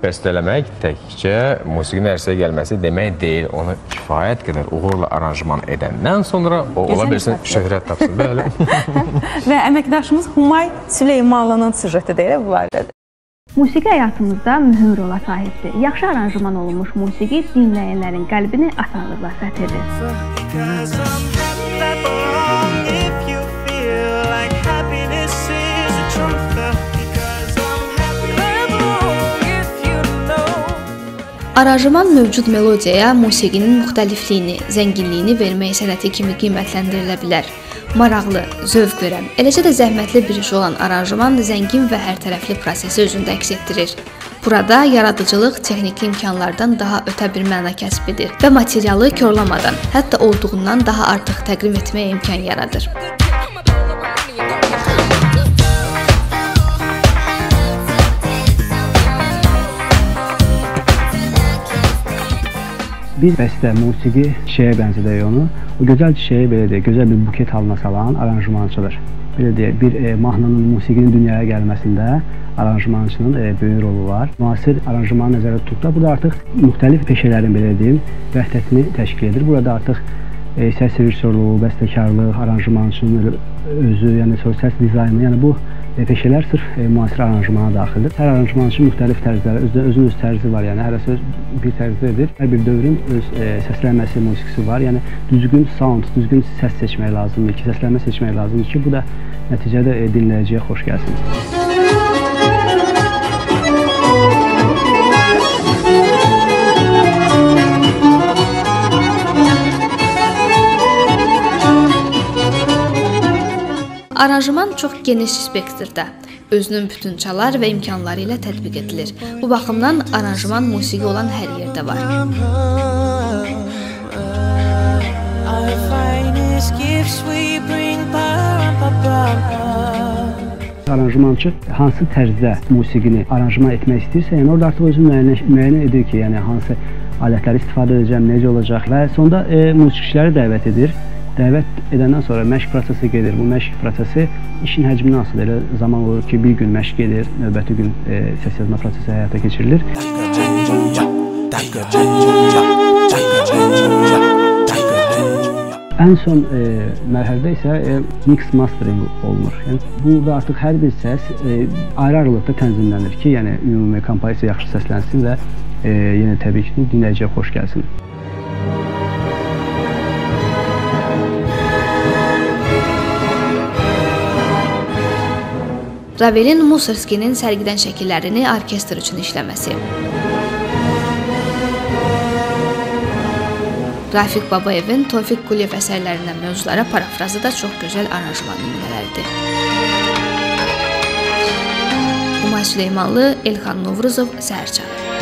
Bəstələmək təkcə musiqinin ərsəyə gəlməsi demək deyil. Onu kifayət qədər uğurla aranjman edəndən sonra o ola bilsin şöhrət tapsın. Bəli. Və əməkdaşımız Humay Süleymanlının süjeti də elə bu barədə. Musiqi həyatımızda mühüm rola sahibdir. Yaxşı aranjman olunmuş musiqi dinləyənlərin qəlbini asanlıqla fəth edir. Aranjman mövcud melodiyaya musiqinin müxtəlifliyini, zənginliyini vermək sənəti kimi qiymətləndirilə bilər. Maraqlı, zövq verən, eləcə də zəhmətli bir iş olan aranjman zəngin və hərtərəfli prosesi özündə əks etdirir. Burada yaradıcılıq texniki imkanlardan daha ötə bir məna kəsb edir və materialı korlamadan, hətta olduğundan daha artıq təqdim etməyə imkan yaradır. Bir bəstə musiqi çiçəyə bənzədək onu. O gözəl çiçəyi belə deyək, gözəl bir buket halına salan aranjmançıdır. Belə deyək, bir mahnının, musiqinin dünyaya gəlməsində aranjmançının böyük rolu var. Müasir aranjmanı nəzərdə tutduqda burada artıq müxtəlif peşələrin belə deyim, vəhdətini təşkil edir. Burada artıq səs rejissorluğu, bəstəkarlıq, aranjmançının özü, yəni səs dizaynı, yəni bu peşələr sırf müasir aranjmana daxildir. Hər aranjmançı müxtəlif tərzləri, özünün öz tərzi var, yəni hərəsi bir tərzdə edir. Hər bir dövrün öz səslənməsi, musiqisi var. Yəni düzgün sound, düzgün səs seçmək lazımdır ki, səslənmə seçmək lazımdır ki, bu da nəticədə dinləyiciyə xoş gəlsin. Aranjman çox geniş spektrdə, özünün bütün çalar və imkanları ilə tətbiq edilir. Bu baxımdan aranjman musiqi olan hər yerdə var. Aranjmançı hansı tərzdə musiqini aranjman etmək istəyirsə, yəni orada artıq özü müəyyən edir ki, yəni hansı alətləri istifadə edəcəm, necə olacaq və sonda musiqiçiləri dəvət edir. Dəvət edəndən sonra məşq prosesi gedir. Bu məşq prosesi işin həcmini asılıdır. Elə zaman olur ki, bir gün məşq gedir, növbəti gün səs yazma prosesi həyata keçirilir. Ən son mərhələdə isə mix mastering olunur. Yəni, burada artıq hər bir səs ayrı-ayrılıqda tənzimlənir ki, yəni ümumi kompozisiya yaxşı səslənsin və yenə təbii ki, dinləyiciyə xoş gəlsin. Ravelin Mussorgskinin sərgidən şəkillərini orkestr üçün işləməsi. Rafiq Babayevin Tofiq Quliyev əsərlərindən mövzulara parafrazı da çox gözəl aranjman nümunələridir. Humay Süleymanlı, Elxan Novruzov, Səhər Çağı.